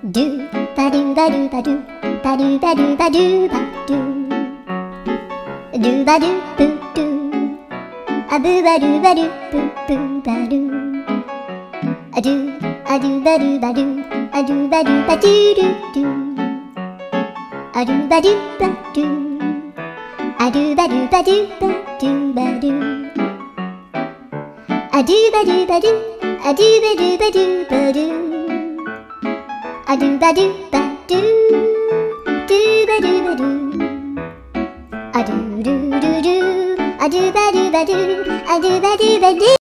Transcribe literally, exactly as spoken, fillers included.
ドゥバドゥバドゥバドゥバドゥバドゥバドゥバドゥドゥバドゥブドゥアブバドゥバドゥブブバドゥアドゥアドゥバドゥバドゥアドゥバドゥバドゥドゥドゥアドゥバドゥバドゥアドゥバドゥバドゥバドゥバドゥアドゥバドゥバドゥアドゥバドゥバドゥバドゥアドゥバドゥバドゥドゥバドゥバドゥアドゥルルルアドゥバドゥバドゥアドゥバドゥバドゥ